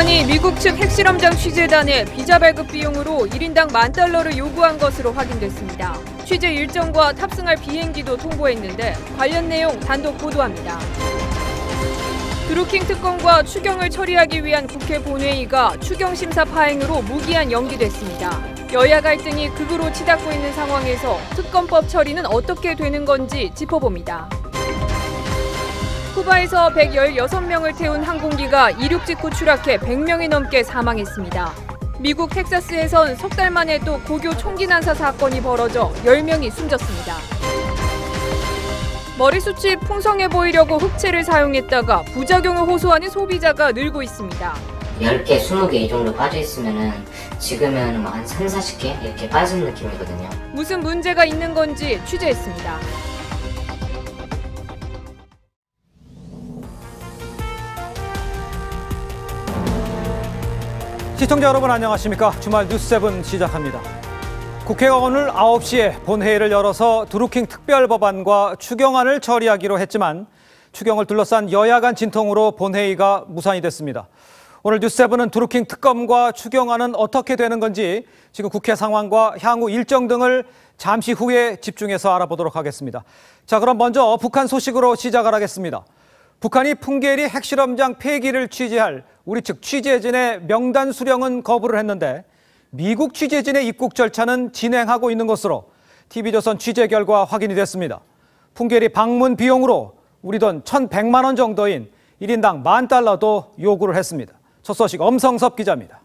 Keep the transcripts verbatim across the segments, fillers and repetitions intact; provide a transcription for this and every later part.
북한이 미국 측 핵실험장 취재단에 비자 발급 비용으로 일 인당 만 달러를 요구한 것으로 확인됐습니다. 취재 일정과 탑승할 비행기도 통보했는데 관련 내용 단독 보도합니다. 드루킹 특검과 추경을 처리하기 위한 국회 본회의가 추경심사 파행으로 무기한 연기됐습니다. 여야 갈등이 극으로 치닫고 있는 상황에서 특검법 처리는 어떻게 되는 건지 짚어봅니다. 쿠바에서 백십육 명을 태운 항공기가 이륙 직후 추락해 백 명이 넘게 사망했습니다. 미국 텍사스에선 석 달 만에 또 고교 총기 난사 사건이 벌어져 열 명이 숨졌습니다. 머리숱이 풍성해 보이려고 흑채를 사용했다가 부작용을 호소하는 소비자가 늘고 있습니다. 열 개, 스무 개 이 정도 빠져있으면은 지금은 뭐 한 삼, 사십 개 이렇게 빠진 느낌이거든요. 무슨 문제가 있는 건지 취재했습니다. 시청자 여러분 안녕하십니까? 주말 뉴스세븐 시작합니다. 국회가 오늘 아홉 시에 본회의를 열어서 드루킹 특별법안과 추경안을 처리하기로 했지만 추경을 둘러싼 여야 간 진통으로 본회의가 무산이 됐습니다. 오늘 뉴스세븐은 드루킹 특검과 추경안은 어떻게 되는 건지 지금 국회 상황과 향후 일정 등을 잠시 후에 집중해서 알아보도록 하겠습니다. 자, 그럼 먼저 북한 소식으로 시작을 하겠습니다. 북한이 풍계리 핵실험장 폐기를 취재할 우리 측 취재진의 명단 수령은 거부를 했는데 미국 취재진의 입국 절차는 진행하고 있는 것으로 티비조선 취재 결과 확인이 됐습니다. 풍계리 방문 비용으로 우리 돈 천백만 원 정도인 일 인당 만 달러도 요구를 했습니다. 첫 소식 엄성섭 기자입니다.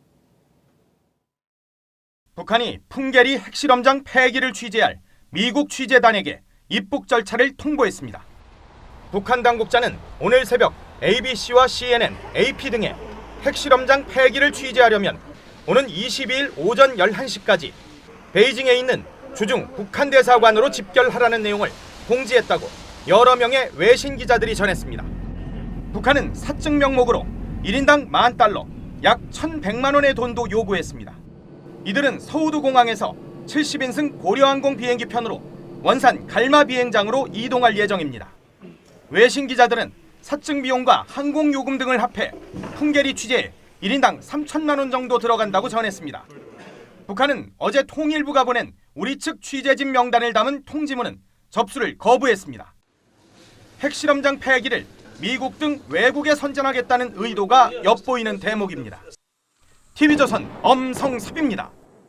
북한이 풍계리 핵실험장 폐기를 취재할 미국 취재단에게 입국 절차를 통보했습니다. 북한 당국자는 오늘 새벽 에이비씨와 씨엔엔, 에이피 등의 핵실험장 폐기를 취재하려면 오는 이십이일 오전 열한 시까지 베이징에 있는 주중 북한 대사관으로 집결하라는 내용을 공지했다고 여러 명의 외신 기자들이 전했습니다. 북한은 사증 명목으로 일 인당 만 달러, 약 천백만 원의 돈도 요구했습니다. 이들은 서우두 공항에서 칠십 인승 고려항공 비행기 편으로 원산 갈마 비행장으로 이동할 예정입니다. 외신 기자들은 사증 비용과 항공 요금 등을 합해 풍계리 취재에 일 인당 삼천만 원 정도 들어간다고 전했습니다. 북한은 어제 통일부가 보낸 우리 측 취재진 명단을 담은 통지문은 접수를 거부했습니다. 핵실험장 폐기를 미국 등 외국에 선전하겠다는 의도가 엿보이는 대목입니다. 티비조선 엄성섭입니다.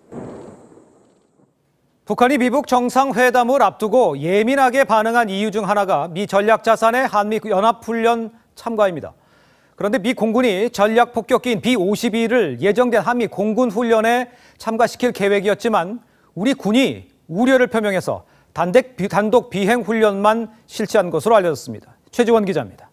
북한이 미북 정상회담을 앞두고 예민하게 반응한 이유 중 하나가 미 전략자산의 한미 연합훈련 참가입니다. 그런데 미 공군이 전략 폭격기인 비 오십이를 예정된 한미 공군 훈련에 참가시킬 계획이었지만 우리 군이 우려를 표명해서 단독, 단독 비행 훈련만 실시한 것으로 알려졌습니다. 최지원 기자입니다.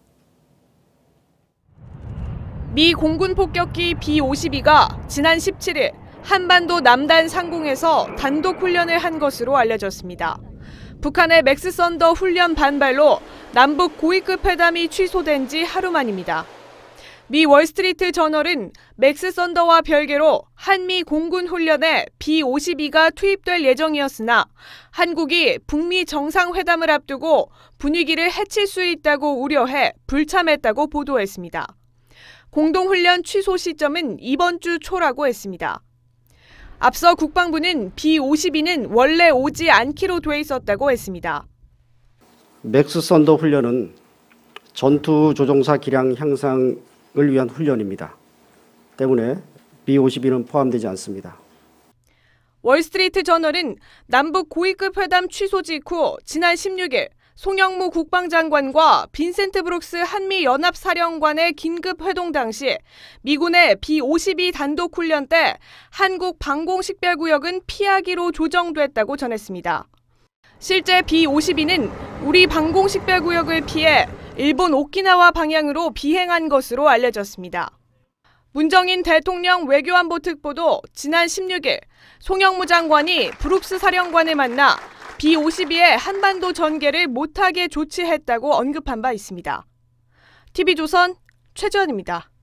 미 공군 폭격기 비 오십이가 지난 십칠일 한반도 남단 상공에서 단독 훈련을 한 것으로 알려졌습니다. 북한의 맥스 썬더 훈련 반발로 남북 고위급 회담이 취소된 지 하루 만입니다. 미 월스트리트 저널은 맥스 썬더와 별개로 한미 공군 훈련에 비 오십이가 투입될 예정이었으나 한국이 북미 정상회담을 앞두고 분위기를 해칠 수 있다고 우려해 불참했다고 보도했습니다. 공동훈련 취소 시점은 이번 주 초라고 했습니다. 앞서 국방부는 비 오십이는 원래 오지 않기로 돼 있었다고 했습니다. 맥스 썬더 훈련은 전투 조종사 기량 향상을 위한 훈련입니다. 때문에 비 오십이는 포함되지 않습니다. 월스트리트 저널은 남북 고위급 회담 취소 직후 지난 십육일 송영무 국방장관과 빈센트 브룩스 한미연합사령관의 긴급 회동 당시 미군의 비 오십이 단독 훈련 때 한국 방공식별구역은 피하기로 조정됐다고 전했습니다. 실제 비 오십이는 우리 방공식별구역을 피해 일본 오키나와 방향으로 비행한 것으로 알려졌습니다. 문정인 대통령 외교안보 특보도 지난 십육일 송영무 장관이 브룩스 사령관을 만나 비 오십이의 한반도 전개를 못하게 조치했다고 언급한 바 있습니다. 티비조선 최지원입니다.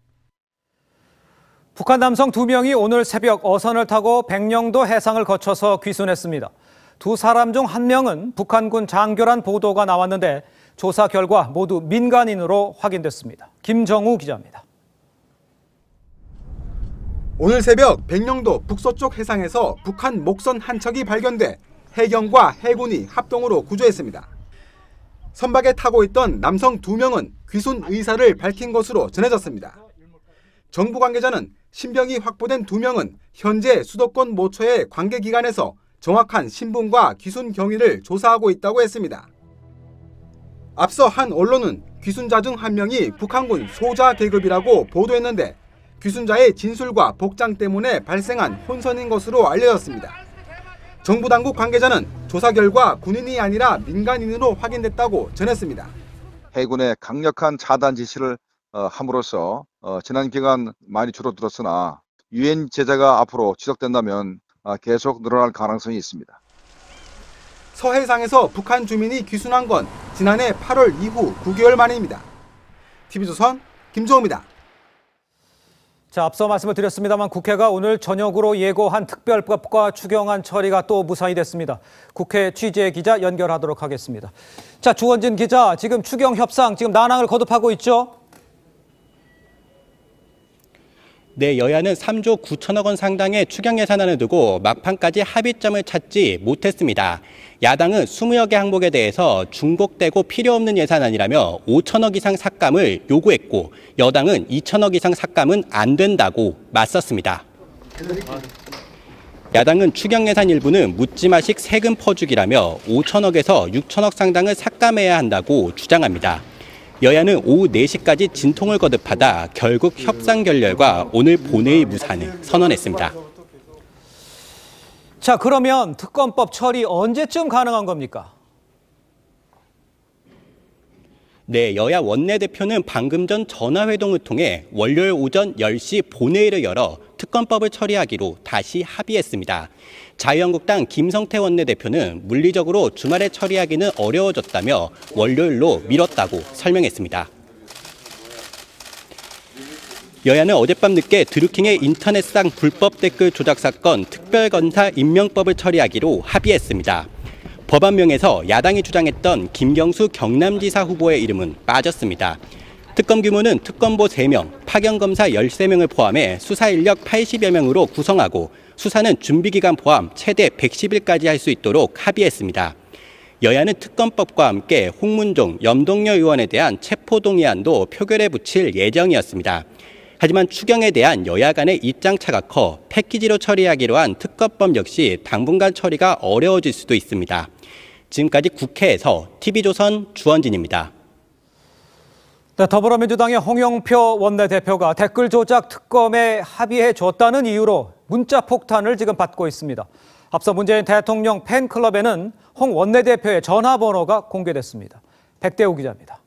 북한 남성 두 명이 오늘 새벽 어선을 타고 백령도 해상을 거쳐서 귀순했습니다. 두 사람 중 한 명은 북한군 장교란 보도가 나왔는데 조사 결과 모두 민간인으로 확인됐습니다. 김정우 기자입니다. 오늘 새벽 백령도 북서쪽 해상에서 북한 목선 한 척이 발견돼 해경과 해군이 합동으로 구조했습니다. 선박에 타고 있던 남성 두 명은 귀순 의사를 밝힌 것으로 전해졌습니다. 정부 관계자는 신병이 확보된 두 명은 현재 수도권 모처의 관계기관에서 정확한 신분과 귀순 경위를 조사하고 있다고 했습니다. 앞서 한 언론은 귀순자 중 한 명이 북한군 소자 계급이라고 보도했는데 귀순자의 진술과 복장 때문에 발생한 혼선인 것으로 알려졌습니다. 정부 당국 관계자는 조사 결과 군인이 아니라 민간인으로 확인됐다고 전했습니다. 해군의 강력한 차단 지시를 함으로써 지난 기간 많이 줄어들었으나 유엔 제재가 앞으로 지속된다면 계속 늘어날 가능성이 있습니다. 서해상에서 북한 주민이 귀순한 건 지난해 팔월 이후 구 개월 만입니다. 티비조선 김종호입니다. 자, 앞서 말씀을 드렸습니다만 국회가 오늘 저녁으로 예고한 특별법과 추경안 처리가 또 무산이 됐습니다. 국회 취재 기자 연결하도록 하겠습니다. 자, 주원진 기자, 지금 추경 협상 지금 난항을 거듭하고 있죠? 네, 여야는 삼조 구천억 원 상당의 추경 예산안을 두고 막판까지 합의점을 찾지 못했습니다. 야당은 이십여 개 항목에 대해서 중복되고 필요 없는 예산안이라며 오천억 이상 삭감을 요구했고 여당은 이천억 이상 삭감은 안 된다고 맞섰습니다. 야당은 추경 예산 일부는 묻지마식 세금 퍼주기라며 오천억에서 육천억 상당을 삭감해야 한다고 주장합니다. 여야는 오후 네 시까지 진통을 거듭하다 결국 협상 결렬과 오늘 본회의 무산을 선언했습니다. 자, 그러면 특검법 처리 언제쯤 가능한 겁니까? 네, 여야 원내대표는 방금 전 전화회동을 통해 월요일 오전 열 시 본회의를 열어 특검법을 처리하기로 다시 합의했습니다. 자유한국당 김성태 원내대표는 물리적으로 주말에 처리하기는 어려워졌다며 월요일로 미뤘다고 설명했습니다. 여야는 어젯밤 늦게 드루킹의 인터넷상 불법 댓글 조작 사건 특별검사 임명법을 처리하기로 합의했습니다. 법안명에서 야당이 주장했던 김경수 경남지사 후보의 이름은 빠졌습니다. 특검 규모는 특검보 세 명, 파견검사 열세 명을 포함해 수사 인력 팔십여 명으로 구성하고 수사는 준비기간 포함 최대 백십 일까지 할 수 있도록 합의했습니다. 여야는 특검법과 함께 홍문종, 염동열 의원에 대한 체포동의안도 표결에 붙일 예정이었습니다. 하지만 추경에 대한 여야 간의 입장차가 커 패키지로 처리하기로 한 특검법 역시 당분간 처리가 어려워질 수도 있습니다. 지금까지 국회에서 티비조선 주원진입니다. 네, 더불어민주당의 홍영표 원내대표가 댓글 조작 특검에 합의해 줬다는 이유로 문자 폭탄을 지금 받고 있습니다. 앞서 문재인 대통령 팬클럽에는 홍 원내대표의 전화번호가 공개됐습니다. 백대우 기자입니다.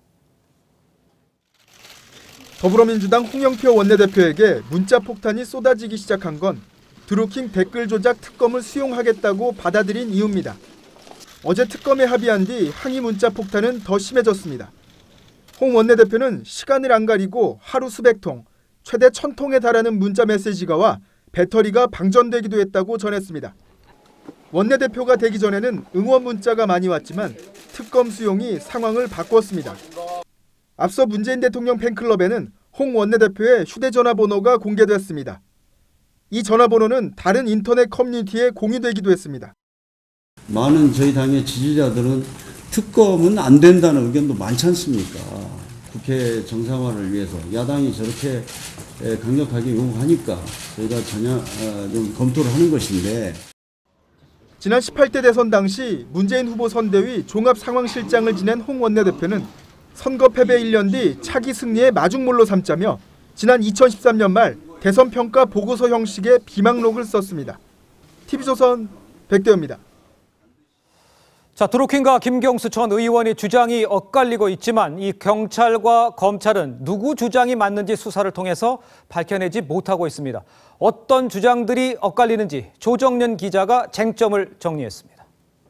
더불어민주당 홍영표 원내대표에게 문자 폭탄이 쏟아지기 시작한 건 드루킹 댓글 조작 특검을 수용하겠다고 받아들인 이유입니다. 어제 특검에 합의한 뒤 항의 문자 폭탄은 더 심해졌습니다. 홍 원내대표는 시간을 안 가리고 하루 수백 통, 최대 천 통에 달하는 문자 메시지가 와 배터리가 방전되기도 했다고 전했습니다. 원내대표가 되기 전에는 응원 문자가 많이 왔지만 특검 수용이 상황을 바꿨습니다. 앞서 문재인 대통령 팬클럽에는 홍 원내대표의 휴대전화 번호가 공개됐습니다. 이 전화번호는 다른 인터넷 커뮤니티에 공유되기도 했습니다. 많은 저희 당의 지지자들은 특검은 안 된다는 의견도 많지 않습니까? 국회 정상화를 위해서 야당이 저렇게 강력하게 요구하니까 저희가 전혀 좀 검토를 하는 것인데. 지난 십팔 대 대선 당시 문재인 후보 선대위 종합상황실장을 지낸 홍 원내대표는 선거 패배 일 년 뒤 차기 승리의 마중물로 삼자며 지난 이천십삼 년 말 대선 평가 보고서 형식의 비망록을 썼습니다. 티비조선 백대호입니다. 자, 드루킹과 김경수 전 의원이 주장이 엇갈리고 있지만 이 경찰과 검찰은 누구 주장이 맞는지 수사를 통해서 밝혀내지 못하고 있습니다. 어떤 주장들이 엇갈리는지 조정연 기자가 쟁점을 정리했습니다.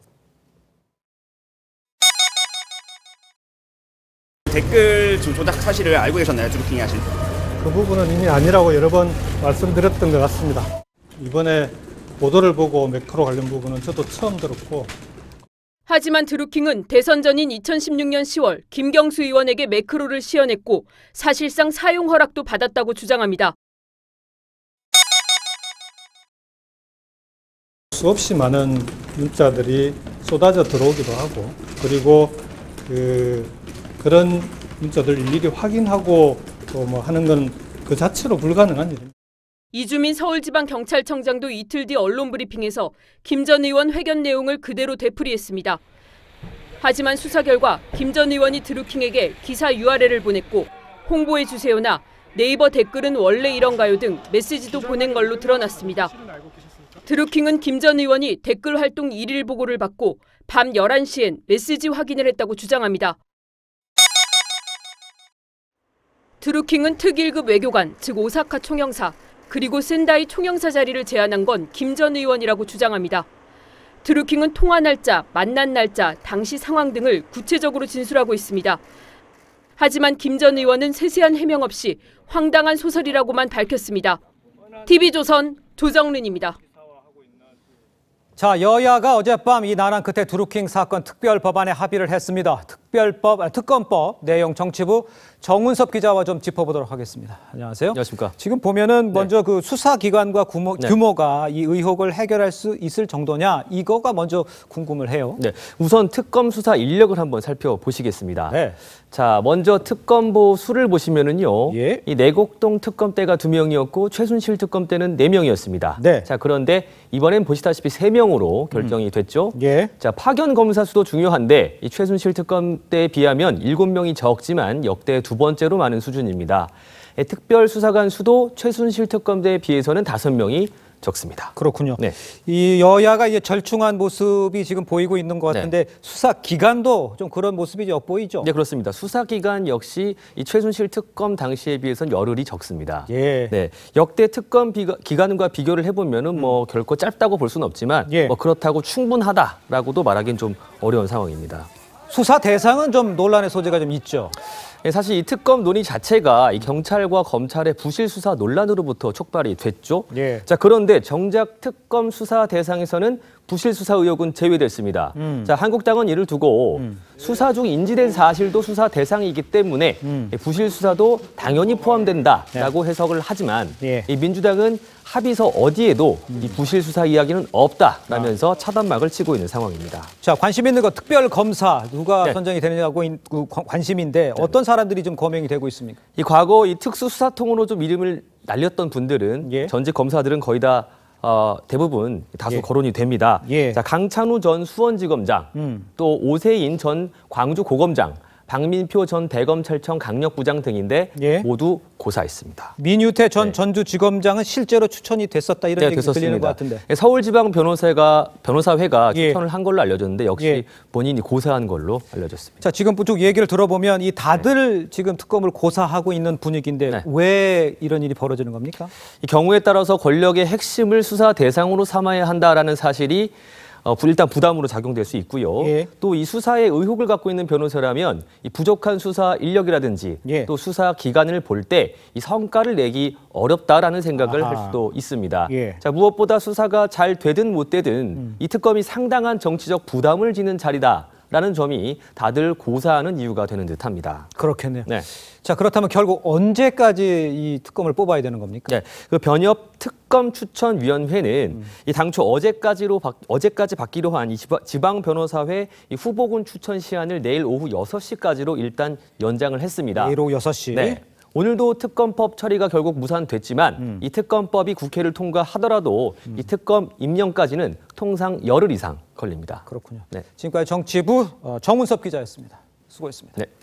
댓글 조작 사실을 알고 계셨나요, 드루킹이 하신? 그 부분은 이미 아니라고 여러 번 말씀드렸던 것 같습니다. 이번에 보도를 보고 매크로 관련 부분은 저도 처음 들었고. 하지만 드루킹은 대선 전인 이천십육 년 시월 김경수 의원에게 매크로를 시연했고 사실상 사용 허락도 받았다고 주장합니다. 수 없이 많은 문자들이 쏟아져 들어오기도 하고, 그리고 그 그런 문자들 일일이 확인하고 또 뭐 하는 건 그 자체로 불가능한 일입니다. 이주민 서울지방경찰청장도 이틀 뒤 언론 브리핑에서 김 전 의원 회견 내용을 그대로 되풀이했습니다. 하지만 수사 결과 김 전 의원이 드루킹에게 기사 유알엘을 보냈고 홍보해 주세요나 네이버 댓글은 원래 이런가요 등 메시지도 보낸 걸로 드러났습니다. 드루킹은 김 전 의원이 댓글 활동 일일 보고를 받고 밤 열한 시엔 메시지 확인을 했다고 주장합니다. 드루킹은 특일급 외교관, 즉 오사카 총영사, 그리고 센다이 총영사 자리를 제안한 건 김 전 의원이라고 주장합니다. 드루킹은 통화 날짜, 만난 날짜, 당시 상황 등을 구체적으로 진술하고 있습니다. 하지만 김 전 의원은 세세한 해명 없이 황당한 소설이라고만 밝혔습니다. 티비조선 조정른입니다. 자, 여야가 어젯밤 이 난항 끝에 드루킹 사건 특별 법안에 합의를 했습니다. 특별법, 아, 특검법 내용 정치부 정운섭 기자와 좀 짚어보도록 하겠습니다. 안녕하세요. 안녕하십니까. 지금 보면은 먼저 네. 그 수사 기관과 규모, 네. 규모가 이 의혹을 해결할 수 있을 정도냐, 이거가 먼저 궁금을 해요. 네, 우선 특검 수사 인력을 한번 살펴보시겠습니다. 네. 자, 먼저 특검보 수를 보시면은요, 예. 이 내곡동 특검 때가 두 명이었고 최순실 특검 때는 네 명이었습니다. 네. 자, 그런데 이번엔 보시다시피 세 명으로 결정이 음. 됐죠. 예. 자, 파견 검사 수도 중요한데 이 최순실 특검 때에 비하면 일곱 명이 적지만 역대 두 번째로 많은 수준입니다. 특별 수사관 수도 최순실 특검 때에 비해서는 다섯 명이 적습니다. 그렇군요. 네. 이 여야가 이제 절충한 모습이 지금 보이고 있는 것 같은데 네. 수사 기간도 좀 그런 모습이 엿보이죠? 네, 그렇습니다. 수사 기간 역시 이 최순실 특검 당시에 비해서는 열흘이 적습니다. 예. 네, 역대 특검 비가, 기간과 비교를 해보면은 음. 뭐 결코 짧다고 볼 수는 없지만 예. 뭐 그렇다고 충분하다라고도 말하기는 좀 어려운 상황입니다. 수사 대상은 좀 논란의 소지가 좀 있죠. 사실 이 특검 논의 자체가 이 경찰과 검찰의 부실 수사 논란으로부터 촉발이 됐죠. 예. 자, 그런데 정작 특검 수사 대상에서는 부실 수사 의혹은 제외됐습니다. 음. 자, 한국당은 이를 두고 음. 수사 중 인지된 사실도 수사 대상이기 때문에 음. 부실 수사도 당연히 포함된다라고 네. 해석을 하지만 예. 이 민주당은 합의서 어디에도 음. 이 부실 수사 이야기는 없다라면서 아. 차단막을 치고 있는 상황입니다. 자, 관심 있는 거 특별 검사 누가 네. 선정이 되느냐고 관심인데 네. 어떤 사람들이 좀 거명이 되고 있습니까? 이 과거 이 특수수사통으로 좀 이름을 날렸던 분들은 예. 전직 검사들은 거의 다 어, 대부분 다수 예. 거론이 됩니다. 예. 자, 강찬우 전 수원지검장, 음. 또 오세인 전 광주고검장, 박민표 전 대검찰청 강력부장 등인데 예. 모두 고사했습니다. 민유태 전 네. 전주지검장은 실제로 추천이 됐었다 이런 네, 얘기 들리는 것 같은데. 서울지방 변호사가 변호사회가 예. 추천을 한 걸로 알려졌는데 역시 예. 본인이 고사한 걸로 알려졌습니다. 자, 지금 쭉 얘기를 들어보면 이 다들 네. 지금 특검을 고사하고 있는 분위기인데 네. 왜 이런 일이 벌어지는 겁니까? 이 경우에 따라서 권력의 핵심을 수사 대상으로 삼아야 한다라는 사실이 어, 일단 부담으로 작용될 수 있고요. 예. 또 이 수사에 의혹을 갖고 있는 변호사라면 이 부족한 수사 인력이라든지 예. 또 수사 기간을 볼 때 이 성과를 내기 어렵다라는 생각을 아하. 할 수도 있습니다. 예. 자, 무엇보다 수사가 잘 되든 못 되든 음. 이 특검이 상당한 정치적 부담을 지는 자리다. 라는 점이 다들 고사하는 이유가 되는 듯합니다. 그렇겠네요. 네. 자, 그렇다면 결국 언제까지 이 특검을 뽑아야 되는 겁니까? 네, 그 변협 특검 추천위원회는 음. 이 당초 어제까지로 바, 어제까지 받기로 한 이 지방 변호사회 이 후보군 추천 시한을 내일 오후 여섯 시까지로 일단 연장을 했습니다. 내일 오후 여섯 시. 네. 오늘도 특검법 처리가 결국 무산됐지만 음. 이 특검법이 국회를 통과하더라도 음. 이 특검 임명까지는 통상 열흘 이상 걸립니다. 그렇군요. 네. 지금까지 정치부 정운섭 기자였습니다. 수고했습니다. 네.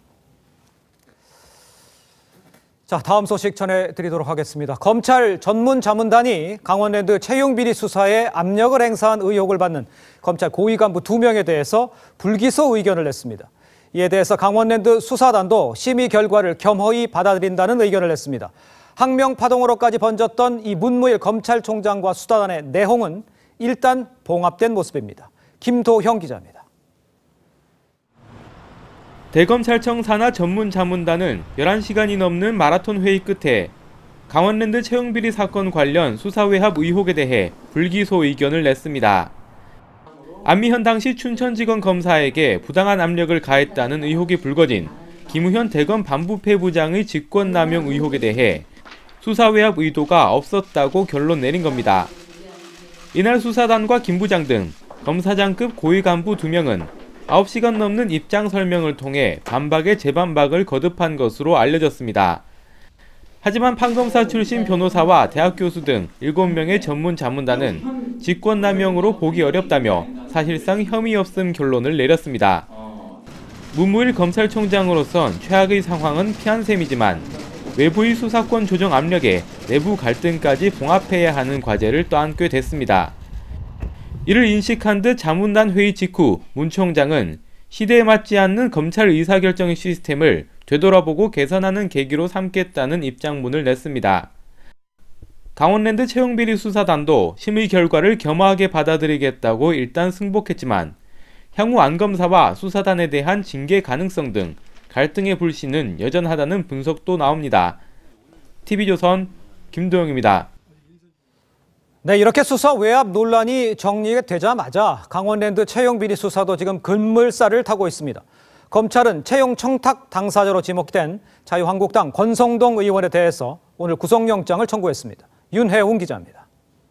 자, 다음 소식 전해드리도록 하겠습니다. 검찰 전문자문단이 강원랜드 채용비리 수사에 압력을 행사한 의혹을 받는 검찰 고위 간부 두 명에 대해서 불기소 의견을 냈습니다. 이에 대해서 강원랜드 수사단도 심의 결과를 겸허히 받아들인다는 의견을 냈습니다. 항명파동으로까지 번졌던 이 문무일 검찰총장과 수사단의 내홍은 일단 봉합된 모습입니다. 김도형 기자입니다. 대검찰청 산하 전문자문단은 열한 시간이 넘는 마라톤 회의 끝에 강원랜드 채용비리 사건 관련 수사외압 의혹에 대해 불기소 의견을 냈습니다. 안미현 당시 춘천지검 검사에게 부당한 압력을 가했다는 의혹이 불거진 김우현 대검 반부패부장의 직권남용 의혹에 대해 수사외압 의도가 없었다고 결론 내린 겁니다. 이날 수사단과 김 부장 등 검사장급 고위 간부 두 명은 아홉 시간 넘는 입장 설명을 통해 반박에 재반박을 거듭한 것으로 알려졌습니다. 하지만 판검사 출신 변호사와 대학 교수 등 일곱 명의 전문 자문단은 직권남용으로 보기 어렵다며 사실상 혐의 없음 결론을 내렸습니다. 문무일 검찰총장으로선 최악의 상황은 피한 셈이지만 외부의 수사권 조정 압력에 내부 갈등까지 봉합해야 하는 과제를 떠안게 됐습니다. 이를 인식한 듯 자문단 회의 직후 문 총장은 시대에 맞지 않는 검찰 의사결정 시스템을 되돌아보고 개선하는 계기로 삼겠다는 입장문을 냈습니다. 강원랜드 채용비리 수사단도 심의 결과를 겸허하게 받아들이겠다고 일단 승복했지만 향후 안 검사와 수사단에 대한 징계 가능성 등 갈등의 불씨는 여전하다는 분석도 나옵니다. 티비조선 김도영입니다. 네, 이렇게 수사 외압 논란이 정리되자마자 강원랜드 채용비리 수사도 지금 급물살을 타고 있습니다. 검찰은 채용 청탁 당사자로 지목된 자유한국당 권성동 의원에 대해서 오늘 구속영장을 청구했습니다. 윤혜웅 기자입니다.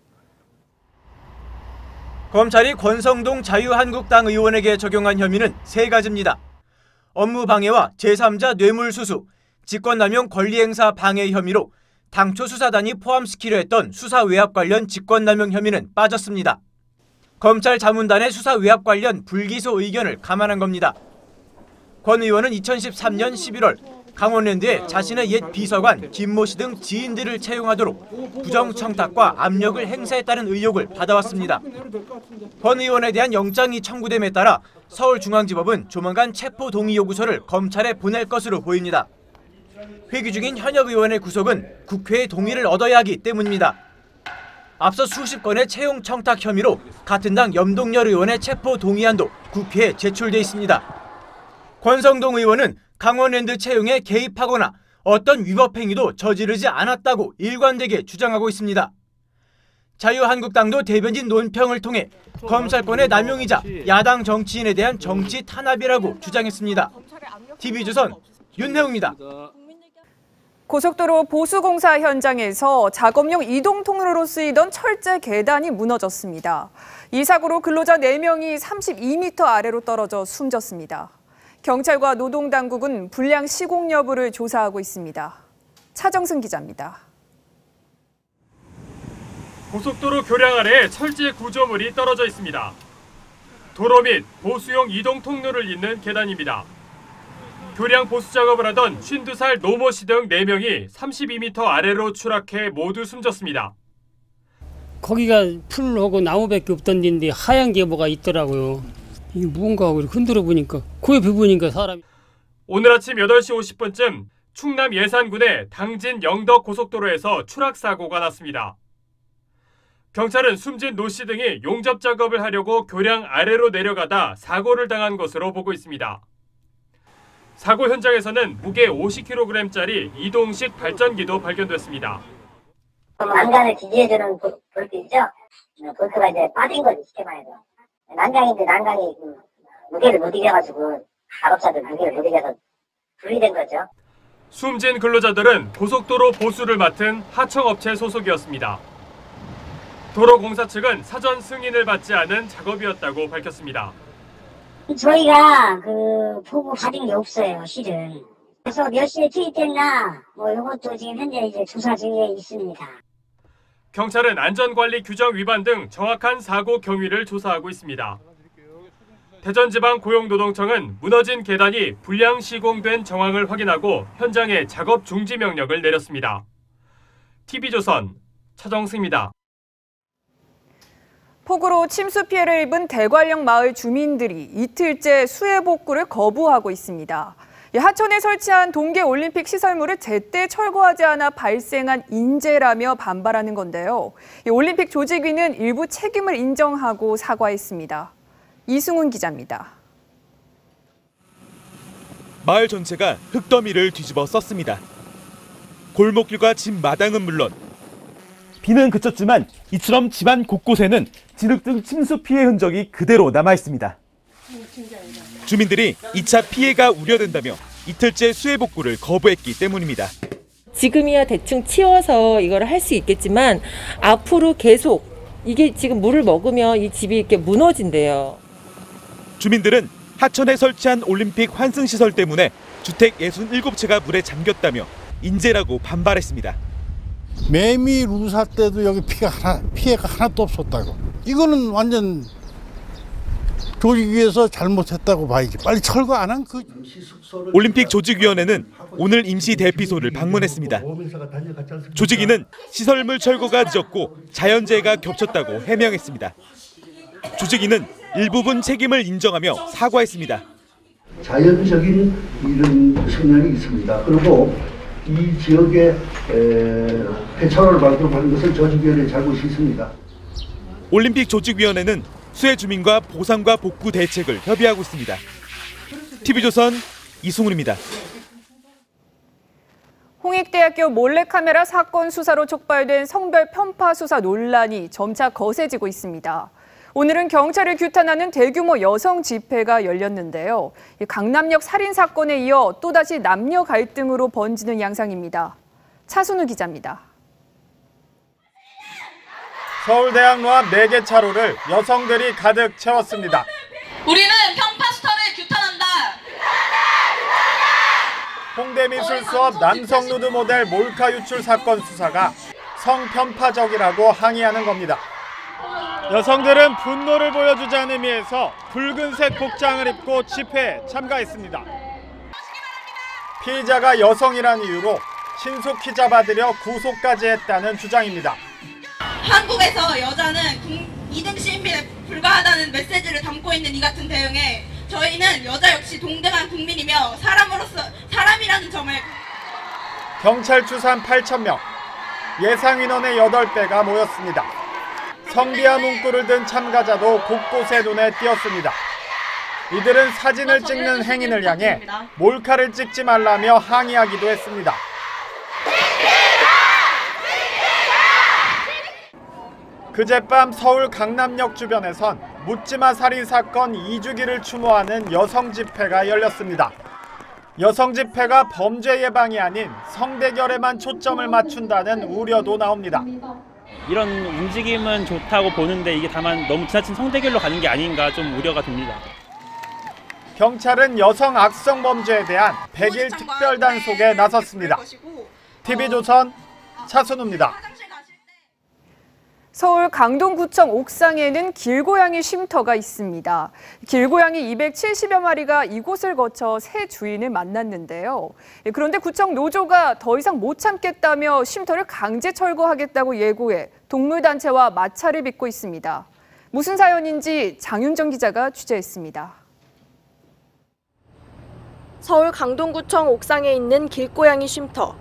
검찰이 권성동 자유한국당 의원에게 적용한 혐의는 세 가지입니다. 업무방해와 제삼자 뇌물수수, 직권남용 권리행사 방해 혐의로 당초 수사단이 포함시키려 했던 수사 외압 관련 직권남용 혐의는 빠졌습니다. 검찰 자문단의 수사 외압 관련 불기소 의견을 감안한 겁니다. 권 의원은 이천십삼 년 십일월 강원랜드에 자신의 옛 비서관 김모 씨 등 지인들을 채용하도록 부정청탁과 압력을 행사했다는 의혹을 받아왔습니다. 권 의원에 대한 영장이 청구됨에 따라 서울중앙지법은 조만간 체포동의 요구서를 검찰에 보낼 것으로 보입니다. 회기 중인 현역 의원의 구속은 국회의 동의를 얻어야 하기 때문입니다. 앞서 수십 건의 채용 청탁 혐의로 같은 당 염동열 의원의 체포 동의안도 국회에 제출돼 있습니다. 권성동 의원은 강원랜드 채용에 개입하거나 어떤 위법 행위도 저지르지 않았다고 일관되게 주장하고 있습니다. 자유한국당도 대변인 논평을 통해 검찰권의 남용이자 야당 정치인에 대한 정치 탄압이라고 주장했습니다. 티비조선 윤혜웅입니다. 고속도로 보수공사 현장에서 작업용 이동 통로로 쓰이던 철제 계단이 무너졌습니다. 이 사고로 근로자 네 명이 삼십이 미터 아래로 떨어져 숨졌습니다. 경찰과 노동당국은 불량 시공 여부를 조사하고 있습니다. 차정승 기자입니다. 고속도로 교량 아래에 철제 구조물이 떨어져 있습니다. 도로 및 보수용 이동 통로를 잇는 계단입니다. 교량 보수 작업을 하던 오십이 살 노모 씨 등 네 명이 삼십이 미터 아래로 추락해 모두 숨졌습니다. 거기가 풀하고 나무밖에 없던 데인데 하얀 게 뭐가 있더라고요. 이게 뭔가 하고 흔들어 보니까 그 옆에 보니까 사람이. 오늘 아침 여덟 시 오십 분쯤 충남 예산군의 당진 영덕 고속도로에서 추락 사고가 났습니다. 경찰은 숨진 노 씨 등이 용접 작업을 하려고 교량 아래로 내려가다 사고를 당한 것으로 보고 있습니다. 사고 현장에서는 무게 오십 킬로그램짜리 이동식 발전기도 발견됐습니다. 난간을 지지해주는 볼트이죠. 볼트가 이제 빠진 거지, 쉽게 말해서. 난강인데 난강이 그 무게를 못 이겨가지고 작업자들 무게를 못 이겨서 분리된 거죠. 숨진 근로자들은 고속도로 보수를 맡은 하청업체 소속이었습니다. 도로공사 측은 사전 승인을 받지 않은 작업이었다고 밝혔습니다. 저희가 그 보고 받은 게 없어요, 실은. 그래서 몇 시에 투입됐나 뭐 이것도 지금 현재 이제 조사 중에 있습니다. 경찰은 안전관리 규정 위반 등 정확한 사고 경위를 조사하고 있습니다. 대전지방고용노동청은 무너진 계단이 불량 시공된 정황을 확인하고 현장에 작업 중지 명령을 내렸습니다. 티비조선 차정승입니다. 폭우로 침수 피해를 입은 대관령 마을 주민들이 이틀째 수해 복구를 거부하고 있습니다. 하천에 설치한 동계올림픽 시설물을 제때 철거하지 않아 발생한 인재라며 반발하는 건데요. 올림픽 조직위는 일부 책임을 인정하고 사과했습니다. 이승훈 기자입니다. 마을 전체가 흙더미를 뒤집어 썼습니다. 골목길과 집 마당은 물론 비는 그쳤지만 이처럼 집안 곳곳에는 진흙 등 침수 피해 흔적이 그대로 남아 있습니다. 주민들이 이 차 피해가 우려된다며 이틀째 수해 복구를 거부했기 때문입니다. 지금이야 대충 치워서 이걸 할 수 있겠지만 앞으로 계속 이게 지금 물을 먹으면 이 집이 이렇게 무너진대요. 주민들은 하천에 설치한 올림픽 환승시설 때문에 주택 육십칠 채가 물에 잠겼다며 인재라고 반발했습니다. 매미 루사 때도 여기 피가 하나, 피해가 하나도 없었다고. 이거는 완전 조직위에서 잘못했다고 봐야지. 빨리 철거 안 한 그. 올림픽 조직위원회는 오늘 임시 대피소를 방문했습니다. 조직위는 시설물 철거가 늦었고 자연재해가 겹쳤다고 해명했습니다. 조직위는 일부분 책임을 인정하며 사과했습니다. 자연적인 이런 성향이 있습니다. 그리고 이 지역에 폐차를 발급하는 것은 조직위원회의 잘못이 있습니다. 올림픽 조직위원회는 수해 주민과 보상과 복구 대책을 협의하고 있습니다. 티비조선 이승훈입니다. 홍익대학교 몰래카메라 사건 수사로 촉발된 성별 편파 수사 논란이 점차 거세지고 있습니다. 오늘은 경찰을 규탄하는 대규모 여성 집회가 열렸는데요. 강남역 살인 사건에 이어 또다시 남녀 갈등으로 번지는 양상입니다. 차순우 기자입니다. 서울대학로 앞 네 개 차로를 여성들이 가득 채웠습니다. 우리는 편파 수사를 규탄한다. 홍대미술 수업 남성 누드 모델 몰카 유출 사건 수사가 성편파적이라고 항의하는 겁니다. 여성들은 분노를 보여주자는 의미에서 붉은색 복장을 입고 집회에 참가했습니다. 피의자가 여성이라는 이유로 신속히 잡아들여 구속까지 했다는 주장입니다. 한국에서 여자는 이 등 시민에 불과하다는 메시지를 담고 있는 이 같은 대응에 저희는 여자 역시 동등한 국민이며 사람으로서 사람이라는 점을. 경찰 추산 팔천 명, 예상 인원의 여덟 배가 모였습니다. 성비와 문구를 든 참가자도 곳곳에 눈에 띄었습니다. 이들은 사진을 찍는 행인을 향해 몰카를 찍지 말라며 항의하기도 했습니다. 그젯밤 서울 강남역 주변에선 묻지마 살인 사건 이 주기를 추모하는 여성 집회가 열렸습니다. 여성 집회가 범죄 예방이 아닌 성대결에만 초점을 맞춘다는 우려도 나옵니다. 이런 움직임은 좋다고 보는데 이게 다만 너무 지나친 성대결로 가는 게 아닌가 좀 우려가 듭니다. 경찰은 여성 악성 범죄에 대한 백 일 특별 단속에 나섰습니다. 티비조선 차순우입니다. 서울 강동구청 옥상에는 길고양이 쉼터가 있습니다. 길고양이 이백칠십여 마리가 이곳을 거쳐 새 주인을 만났는데요. 그런데 구청 노조가 더 이상 못 참겠다며 쉼터를 강제 철거하겠다고 예고해 동물단체와 마찰을 빚고 있습니다. 무슨 사연인지 장윤정 기자가 취재했습니다. 서울 강동구청 옥상에 있는 길고양이 쉼터.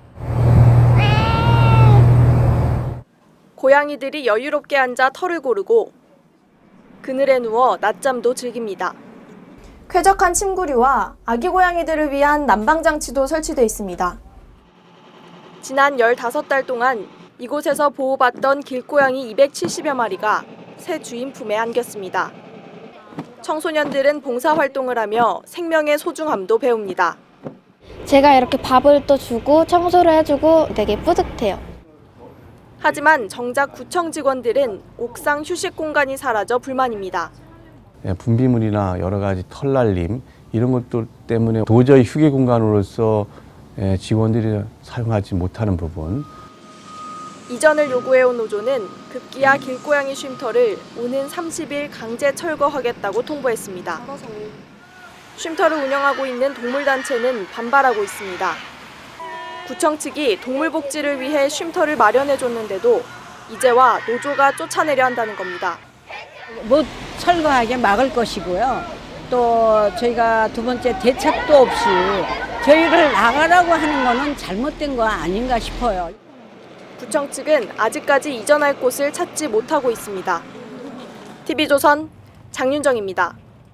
고양이들이 여유롭게 앉아 털을 고르고 그늘에 누워 낮잠도 즐깁니다. 쾌적한 침구류와 아기 고양이들을 위한 난방장치도 설치돼 있습니다. 지난 열다섯 달 동안 이곳에서 보호받던 길고양이 이백칠십여 마리가 새 주인 품에 안겼습니다. 청소년들은 봉사활동을 하며 생명의 소중함도 배웁니다. 제가 이렇게 밥을 또 주고 청소를 해주고 되게 뿌듯해요. 하지만 정작 구청 직원들은 옥상 휴식 공간이 사라져 불만입니다. 분비물이나 여러 가지 털날림 이런 것들 때문에 도저히 휴게 공간으로서 직원들이 사용하지 못하는 부분. 이전을 요구해온 노조는 급기야 길고양이 쉼터를 오는 삼십 일 강제 철거하겠다고 통보했습니다. 쉼터를 운영하고 있는 동물단체는 반발하고 있습니다. 구청 측이 동물복지를 위해 쉼터를 마련해줬는데도 이제와 노조가 쫓아내려 한다는 겁니다. 못 철거하게 막을 것이고요. 또 저희가 두 번째 대책도 없이 저희를 나가라고 하는 거는 잘못된 거 아닌가 싶어요. 구청 측은 아직까지 이전할 곳을 찾지 못하고 있습니다. 티비조선 장윤정입니다.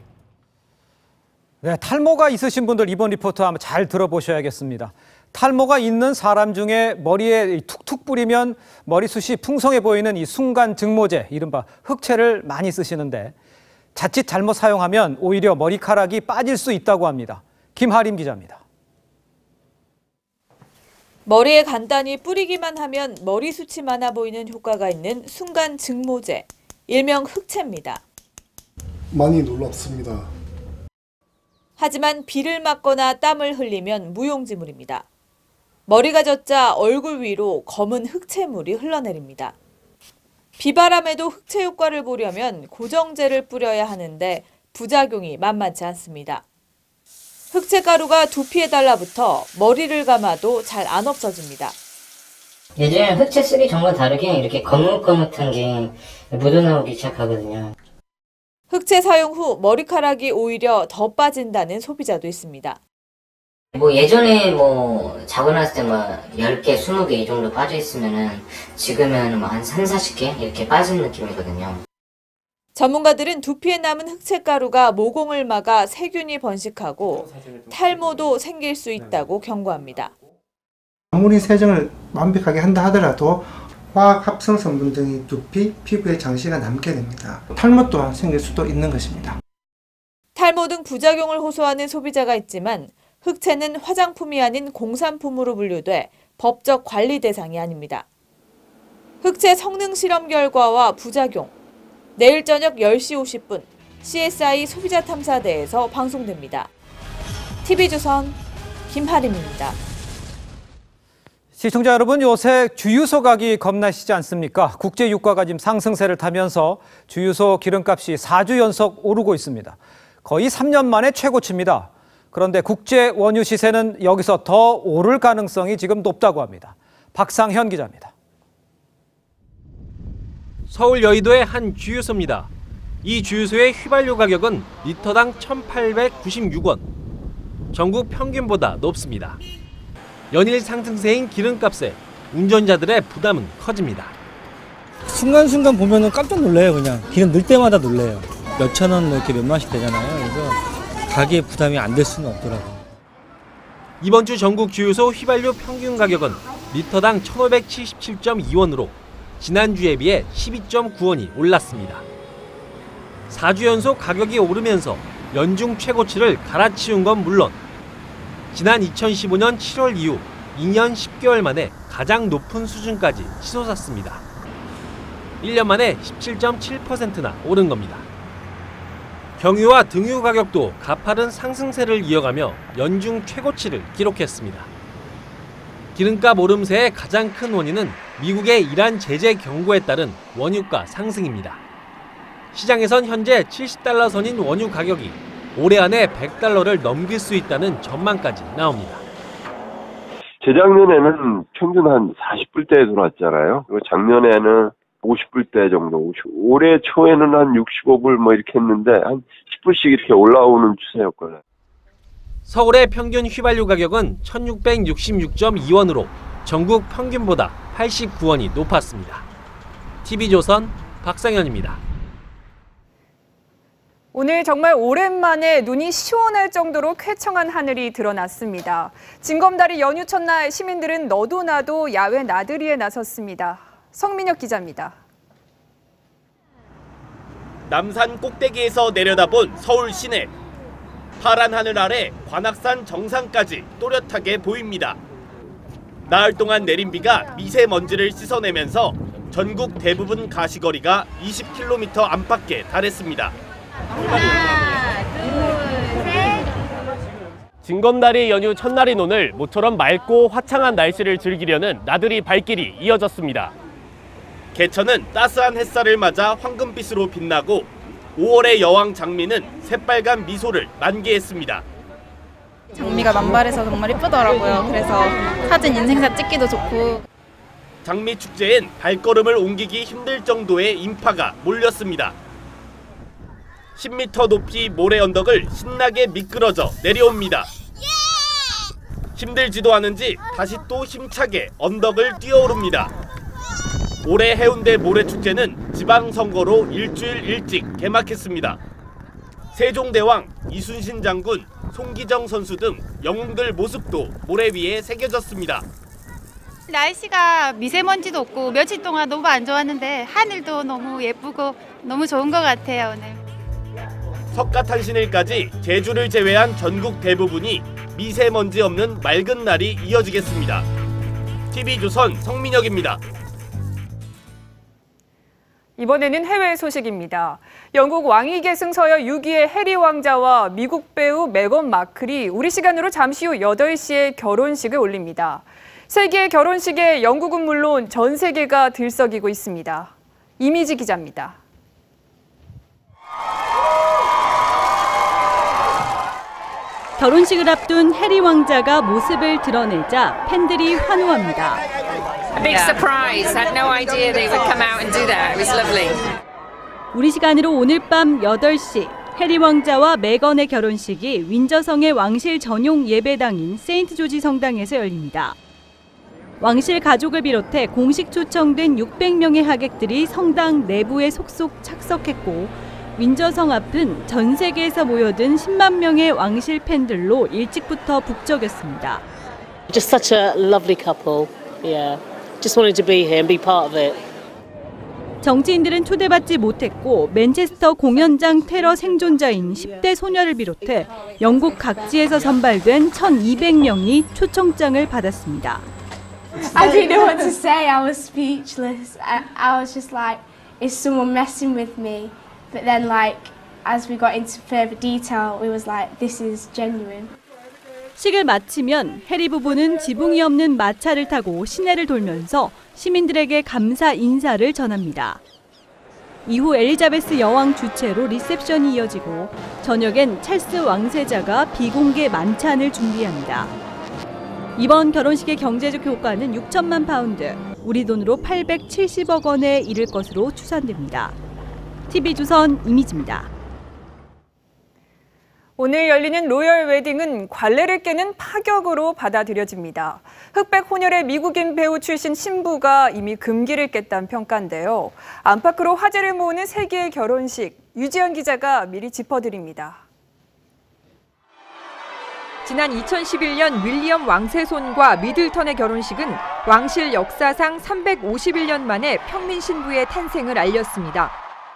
네, 탈모가 있으신 분들 이번 리포트 한번 잘 들어보셔야겠습니다. 탈모가 있는 사람 중에 머리에 툭툭 뿌리면 머리숱이 풍성해 보이는 이 순간 증모제, 이른바 흑채를 많이 쓰시는데 자칫 잘못 사용하면 오히려 머리카락이 빠질 수 있다고 합니다. 김하림 기자입니다. 머리에 간단히 뿌리기만 하면 머리숱이 많아 보이는 효과가 있는 순간 증모제, 일명 흑채입니다. 많이 놀랍습니다. 하지만 비를 맞거나 땀을 흘리면 무용지물입니다. 머리가 젖자 얼굴 위로 검은 흑채물이 흘러내립니다. 비바람에도 흑채 효과를 보려면 고정제를 뿌려야 하는데 부작용이 만만치 않습니다. 흑채 가루가 두피에 달라붙어 머리를 감아도 잘 안 없어집니다. 요즘 흑채 쓰기 전과 다르게 이렇게 거뭇거뭇한 게 묻어나오기 시작하거든요. 흑채 사용 후 머리카락이 오히려 더 빠진다는 소비자도 있습니다. 뭐 예전에 뭐 자고 났을 때 막 열 개, 스무 개 이 정도 빠져 있으면은 지금은 뭐 한 삼사십 개 이렇게 빠진 느낌이거든요. 전문가들은 두피에 남은 흑채 가루가 모공을 막아 세균이 번식하고 탈모도 생길 수 있다고 경고합니다. 아무리 세정을 완벽하게 한다 하더라도 화학 합성 성분 등이 두피, 피부에 장시간 남게 됩니다. 탈모 또한 생길 수도 있는 것입니다. 탈모 등 부작용을 호소하는 소비자가 있지만 흑채는 화장품이 아닌 공산품으로 분류돼 법적 관리 대상이 아닙니다. 흑채 성능 실험 결과와 부작용, 내일 저녁 열 시 오십 분 씨에스아이 소비자탐사대에서 방송됩니다. 티비조선 김하림입니다. 시청자 여러분, 요새 주유소 가기 겁나시지 않습니까? 국제 유가가 지금 상승세를 타면서 주유소 기름값이 사 주 연속 오르고 있습니다. 거의 삼 년 만에 최고치입니다. 그런데 국제 원유 시세는 여기서 더 오를 가능성이 지금 높다고 합니다. 박상현 기자입니다. 서울 여의도의 한 주유소입니다. 이 주유소의 휘발유 가격은 리터당 천팔백구십육 원. 전국 평균보다 높습니다. 연일 상승세인 기름값에 운전자들의 부담은 커집니다. 순간순간 보면은 깜짝 놀래요. 그냥 기름 넣을 때마다 놀래요. 몇천 원 이렇게 몇만씩 되잖아요. 그래서 가게 부담이 안 될 수는 없더라고요. 이번 주 전국 주유소 휘발유 평균 가격은 리터당 천오백칠십칠 점 이 원으로 지난주에 비해 십이 점 구 원이 올랐습니다. 사 주 연속 가격이 오르면서 연중 최고치를 갈아치운 건 물론 지난 이천십오 년 칠월 이후 이 년 십 개월 만에 가장 높은 수준까지 치솟았습니다. 일 년 만에 십칠 점 칠 퍼센트나 오른 겁니다. 경유와 등유 가격도 가파른 상승세를 이어가며 연중 최고치를 기록했습니다. 기름값 오름세의 가장 큰 원인은 미국의 이란 제재 경고에 따른 원유가 상승입니다. 시장에선 현재 칠십 달러 선인 원유 가격이 올해 안에 백 달러를 넘길 수 있다는 전망까지 나옵니다. 재작년에는 평균 한 사십 불대에 돌았잖아요. 그리고 작년에는 오십 불대 정도, 올해 초에는 한 육십오 불 뭐 이렇게 했는데 한 십 불씩 이렇게 올라오는 추세였거든요. 서울의 평균 휘발유 가격은 천육백육십육 점 이 원으로 전국 평균보다 팔십구 원이 높았습니다. 티비조선 박상현입니다. 오늘 정말 오랜만에 눈이 시원할 정도로 쾌청한 하늘이 드러났습니다. 징검다리 연휴 첫날 시민들은 너도 나도 야외 나들이에 나섰습니다. 성민혁 기자입니다. 남산 꼭대기에서 내려다본 서울 시내. 파란 하늘 아래 관악산 정상까지 또렷하게 보입니다. 나흘 동안 내린 비가 미세먼지를 씻어내면서 전국 대부분 가시거리가 이십 킬로미터 안팎에 달했습니다. 하나, 둘, 셋. 징검다리 연휴 첫날인 오늘 모처럼 맑고 화창한 날씨를 즐기려는 나들이 발길이 이어졌습니다. 개천은 따스한 햇살을 맞아 황금빛으로 빛나고 오월의 여왕 장미는 새빨간 미소를 만개했습니다. 장미가 만발해서 정말 예쁘더라고요. 그래서 사진 인생샷 찍기도 좋고. 장미 축제엔 발걸음을 옮기기 힘들 정도의 인파가 몰렸습니다. 십 미터 높이 모래 언덕을 신나게 미끄러져 내려옵니다. 힘들지도 않은지 다시 또 힘차게 언덕을 뛰어오릅니다. 올해 해운대 모래축제는 지방선거로 일주일 일찍 개막했습니다. 세종대왕, 이순신 장군, 송기정 선수 등 영웅들 모습도 모래 위에 새겨졌습니다. 날씨가 미세먼지도 없고 며칠 동안 너무 안 좋았는데 하늘도 너무 예쁘고 너무 좋은 것 같아요, 오늘. 석가탄신일까지 제주를 제외한 전국 대부분이 미세먼지 없는 맑은 날이 이어지겠습니다. 티비조선 성민혁입니다. 이번에는 해외 소식입니다. 영국 왕위 계승 서열 육 위의 해리 왕자와 미국 배우 메건 마클이 우리 시간으로 잠시 후 여덟 시에 결혼식을 올립니다. 세계의 결혼식에 영국은 물론 전 세계가 들썩이고 있습니다. 이미지 기자입니다. 결혼식을 앞둔 해리 왕자가 모습을 드러내자 팬들이 환호합니다. A big surprise. I had no idea they would come out and do that. It was lovely. 우리 시간으로 오늘 밤 여덟 시 해리 왕자와 메건의 결혼식이 윈저성의 왕실 전용 예배당인 세인트 조지 성당에서 열립니다. 왕실 가족을 비롯해 공식 초청된 육백 명의 하객들이 성당 내부에 속속 착석했고 윈저성 앞은 전 세계에서 모여든 십만 명의 왕실 팬들로 일찍부터 북적였습니다. Just such a lovely couple. Yeah. Just wanted to be here and be part of it. 정치인들은 초대받지 못했고 맨체스터 공연장 테러 생존자인 십 대 소녀를 비롯해 영국 각지에서 선발된 천이백 명이 초청장을 받았습니다. I didn't know what to say. I was speechless. I, I was just like, is someone messing with me? But then, like, as we got into further detail, we was like, this is genuine. 식을 마치면 해리 부부는 지붕이 없는 마차를 타고 시내를 돌면서 시민들에게 감사 인사를 전합니다. 이후 엘리자베스 여왕 주최로 리셉션이 이어지고 저녁엔 찰스 왕세자가 비공개 만찬을 준비합니다. 이번 결혼식의 경제적 효과는 육천만 파운드, 우리 돈으로 팔백칠십억 원에 이를 것으로 추산됩니다. 티비조선 이미지입니다. 오늘 열리는 로열 웨딩은 관례를 깨는 파격으로 받아들여집니다. 흑백 혼혈의 미국인 배우 출신 신부가 이미 금기를 깼다는 평가인데요. 안팎으로 화제를 모으는 세계의 결혼식, 유지연 기자가 미리 짚어드립니다. 지난 이천십일 년 윌리엄 왕세손과 미들턴의 결혼식은 왕실 역사상 삼백오십일 년 만에 평민 신부의 탄생을 알렸습니다.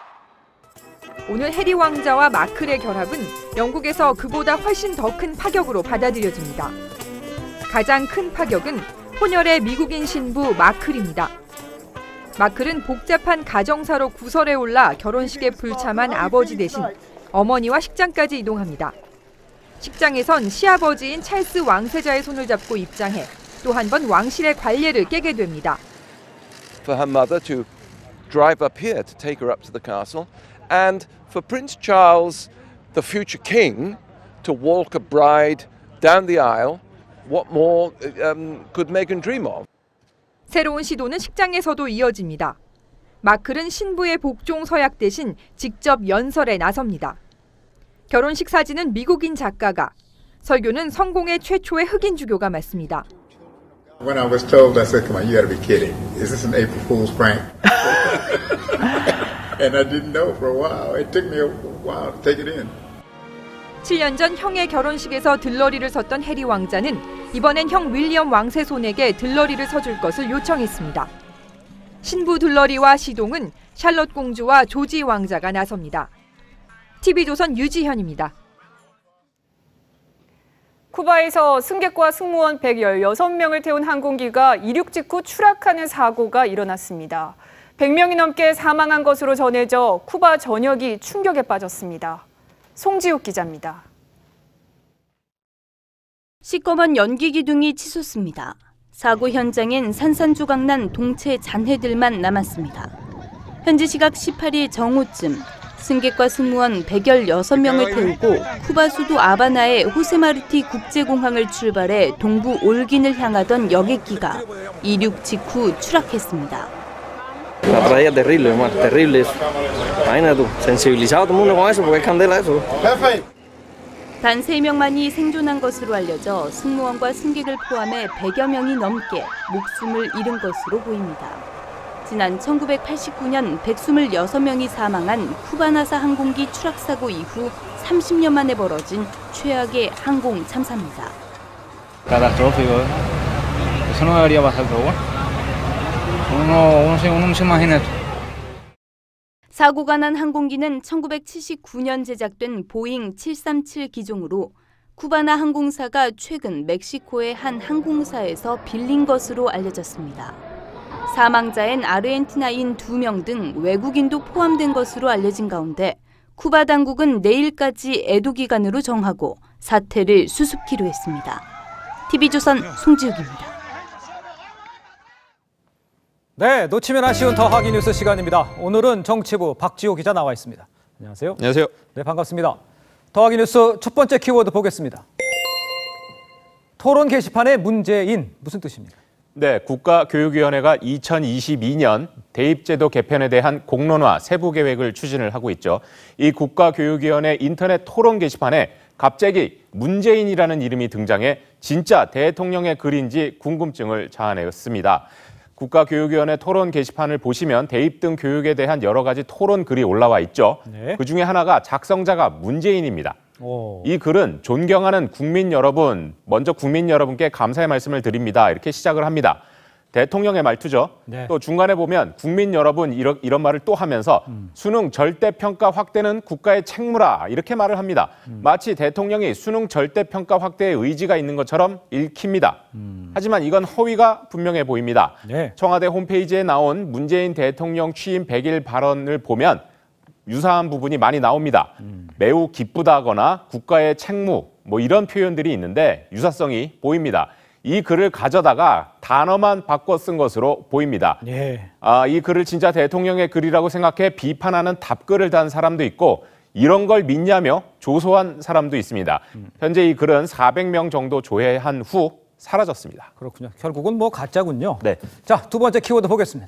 오늘 해리 왕자와 마클의 결합은 영국에서 그보다 훨씬 더 큰 파격으로 받아들여집니다. 가장 큰 파격은 혼혈의 미국인 신부 마클입니다. 마클은 복잡한 가정사로 구설에 올라 결혼식에 불참한 아버지 대신 어머니와 식장까지 이동합니다. 식장에선 시아버지인 찰스 왕세자의 손을 잡고 입장해 또 한 번 왕실의 관례를 깨게 됩니다. For her mother to drive up here to take her up to the castle, and for Prince Charles, the future king, to walk a bride down the aisle, what more um, could Meghan dream of? 새로운 시도는 식장에서도 이어집니다. 마클은 신부의 복종 서약 대신 직접 연설에 나섭니다. 결혼식 사진은 미국인 작가가, 설교는 성공의 최초의 흑인 주교가 맡습니다. When I was told, I said, "Come on, you got to be kidding. Is this an April Fool's prank?" And I didn't know for a while. It took me a while to take it in. 칠 년 전 형의 결혼식에서 들러리를 섰던 해리 왕자는 이번엔 형 윌리엄 왕세손에게 들러리를 서줄 것을 요청했습니다. 신부 들러리와 시동은 샬럿 공주와 조지 왕자가 나섭니다. 티비조선 유지현입니다. 쿠바에서 승객과 승무원 백십육 명을 태운 항공기가 이륙 직후 추락하는 사고가 일어났습니다. 백 명이 넘게 사망한 것으로 전해져 쿠바 전역이 충격에 빠졌습니다. 송지욱 기자입니다. 시꺼먼 연기 기둥이 치솟습니다. 사고 현장엔 산산조각난 동체 잔해들만 남았습니다. 현지 시각 십팔 일 정오쯤 승객과 승무원 백십육 명을 태우고 쿠바 수도 아바나의 호세마르티 국제공항을 출발해 동부 올긴을 향하던 여객기가 이륙 직후 추락했습니다. La traía terrible, hermano, terrible eso. Imagínate tú, sensibilizado todo el mundo con eso, porque es candela eso. 단 세 명만이 생존한 것으로 알려져 승무원과 승객을 포함해 백여 명이 넘게 목숨을 잃은 것으로 보입니다. 지난 천구백팔십구 년 백이십육 명이 사망한 쿠바나사 항공기 추락 사고 이후 삼십 년 만에 벌어진 최악의 항공 참사입니다. Catastrófico, eso no debería pasar, pero bueno. Uno, uno se, uno se imagina esto. 사고가 난 항공기는 천구백칠십구 년 제작된 보잉 칠삼칠 기종으로 쿠바나 항공사가 최근 멕시코의 한 항공사에서 빌린 것으로 알려졌습니다. 사망자엔 아르헨티나인 두 명 등 외국인도 포함된 것으로 알려진 가운데 쿠바 당국은 내일까지 애도 기간으로 정하고 사태를 수습키로 했습니다. 티비조선 송지욱입니다. 네, 놓치면 아쉬운 더하기 뉴스 시간입니다. 오늘은 정치부 박지호 기자 나와 있습니다. 안녕하세요. 안녕하세요. 네, 반갑습니다. 더하기 뉴스 첫 번째 키워드 보겠습니다. 토론 게시판에 문재인, 무슨 뜻입니까? 네, 국가교육위원회가 이천이십이 년 대입제도 개편에 대한 공론화 세부 계획을 추진을 하고 있죠. 이 국가교육위원회 인터넷 토론 게시판에 갑자기 문재인이라는 이름이 등장해 진짜 대통령의 글인지 궁금증을 자아냈습니다. 국가교육위원회 토론 게시판을 보시면 대입 등 교육에 대한 여러 가지 토론 글이 올라와 있죠. 네. 그중에 하나가 작성자가 문재인입니다. 오. 이 글은 존경하는 국민 여러분, 먼저 국민 여러분께 감사의 말씀을 드립니다. 이렇게 시작을 합니다. 대통령의 말투죠. 네. 또 중간에 보면 국민 여러분 이런, 이런 말을 또 하면서 음. 수능 절대평가 확대는 국가의 책무라 이렇게 말을 합니다. 음. 마치 대통령이 수능 절대평가 확대에 의지가 있는 것처럼 읽힙니다. 음. 하지만 이건 허위가 분명해 보입니다. 네. 청와대 홈페이지에 나온 문재인 대통령 취임 백 일 발언을 보면 유사한 부분이 많이 나옵니다. 음. 매우 기쁘다거나 국가의 책무 뭐 이런 표현들이 있는데 유사성이 보입니다. 이 글을 가져다가 단어만 바꿔 쓴 것으로 보입니다. 예. 아, 이 글을 진짜 대통령의 글이라고 생각해 비판하는 답글을 단 사람도 있고 이런 걸 믿냐며 조소한 사람도 있습니다. 음. 현재 이 글은 사백 명 정도 조회한 후 사라졌습니다. 그렇군요. 결국은 뭐 가짜군요. 네. 자, 두 번째 키워드 보겠습니다.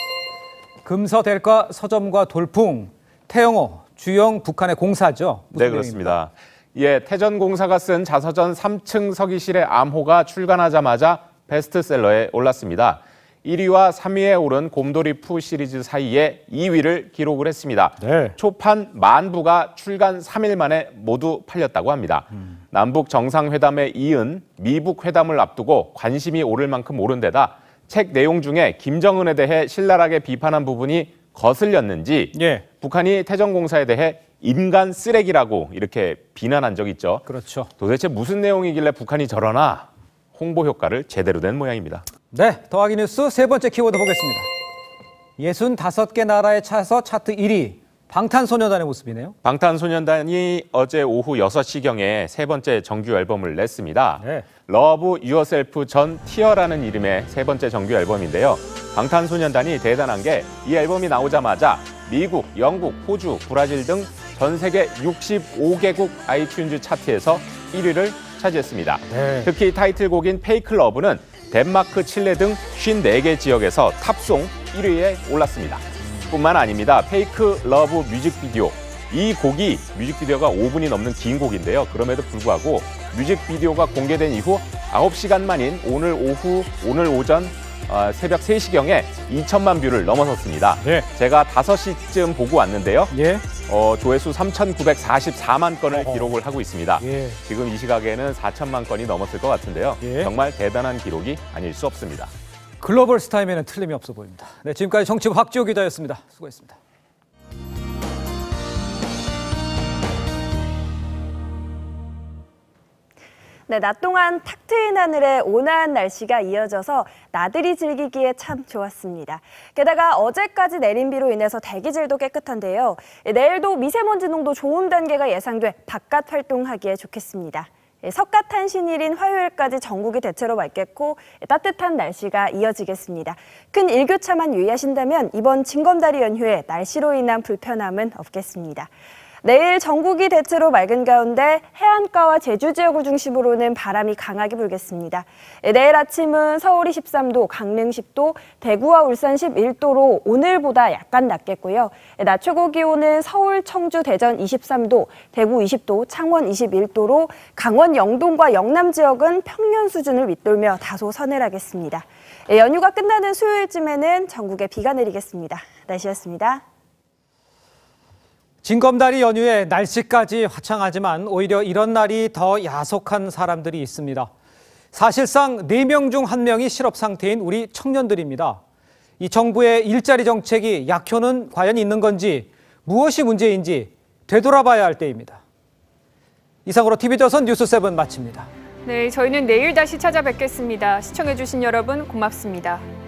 금서델과 서점과 돌풍, 태영호, 주영 북한의 공사죠. 무슨 네, 그렇습니다. 예, 태전공사가 쓴 자서전 삼 층 서기실의 암호가 출간하자마자 베스트셀러에 올랐습니다. 일 위와 삼 위에 오른 곰돌이 푸 시리즈 사이에 이 위를 기록을 했습니다. 네. 초판 만 부가 출간 삼 일 만에 모두 팔렸다고 합니다. 음. 남북 정상회담에 이은 미북 회담을 앞두고 관심이 오를 만큼 오른 데다 책 내용 중에 김정은에 대해 신랄하게 비판한 부분이 거슬렸는지 예. 북한이 태전공사에 대해 인간 쓰레기라고 이렇게 비난한 적이 있죠. 그렇죠. 도대체 무슨 내용이길래 북한이 저러나 홍보 효과를 제대로 낸 모양입니다. 네, 더하기 뉴스 세 번째 키워드 보겠습니다. 예순다섯 개 나라에 차서 차트 일 위, 방탄소년단의 모습이네요. 방탄소년단이 어제 오후 여섯 시경에 세 번째 정규 앨범을 냈습니다. 네. Love Yourself 전 Tear라는 이름의 세 번째 정규 앨범인데요. 방탄소년단이 대단한 게 이 앨범이 나오자마자 미국, 영국, 호주, 브라질 등 전 세계 육십오 개국 아이튠즈 차트에서 일 위를 차지했습니다. 네. 특히 타이틀곡인 Fake Love는 덴마크, 칠레 등 오십사 개 지역에서 탑송 일 위에 올랐습니다. 뿐만 아닙니다. Fake Love 뮤직비디오. 이 곡이 뮤직비디오가 오 분이 넘는 긴 곡인데요. 그럼에도 불구하고 뮤직비디오가 공개된 이후 아홉 시간 만인 오늘 오후, 오늘 오전 어, 새벽 세 시경에 이천만 뷰를 넘어섰습니다. 네. 제가 다섯 시쯤 보고 왔는데요. 예. 어, 조회수 삼천구백사십사만 건을 어허. 기록을 하고 있습니다. 예. 지금 이 시각에는 사천만 건이 넘었을 것 같은데요. 예. 정말 대단한 기록이 아닐 수 없습니다. 글로벌 스타임에는 틀림이 없어 보입니다. 네, 지금까지 정치부 박지호 기자였습니다. 수고했습니다. 네, 낮 동안 탁 트인 하늘에 온화한 날씨가 이어져서 나들이 즐기기에 참 좋았습니다. 게다가 어제까지 내린 비로 인해서 대기질도 깨끗한데요. 내일도 미세먼지 농도 좋은 단계가 예상돼 바깥 활동하기에 좋겠습니다. 석가탄신일인 화요일까지 전국이 대체로 맑겠고 따뜻한 날씨가 이어지겠습니다. 큰 일교차만 유의하신다면 이번 징검다리 연휴에 날씨로 인한 불편함은 없겠습니다. 내일 전국이 대체로 맑은 가운데 해안가와 제주 지역을 중심으로는 바람이 강하게 불겠습니다. 내일 아침은 서울이 십삼 도, 강릉 십 도, 대구와 울산 십일 도로 오늘보다 약간 낮겠고요. 낮 최고 기온은 서울, 청주, 대전 이십삼 도, 대구 이십 도, 창원 이십일 도로 강원 영동과 영남 지역은 평년 수준을 윗돌며 다소 서늘하겠습니다. 연휴가 끝나는 수요일쯤에는 전국에 비가 내리겠습니다. 날씨였습니다. 징검다리 연휴에 날씨까지 화창하지만 오히려 이런 날이 더 야속한 사람들이 있습니다. 사실상 네 명 중 한 명이 실업 상태인 우리 청년들입니다. 이 정부의 일자리 정책이 약효는 과연 있는 건지 무엇이 문제인지 되돌아봐야 할 때입니다. 이상으로 티비조선 뉴스세븐 마칩니다. 네, 저희는 내일 다시 찾아뵙겠습니다. 시청해주신 여러분 고맙습니다.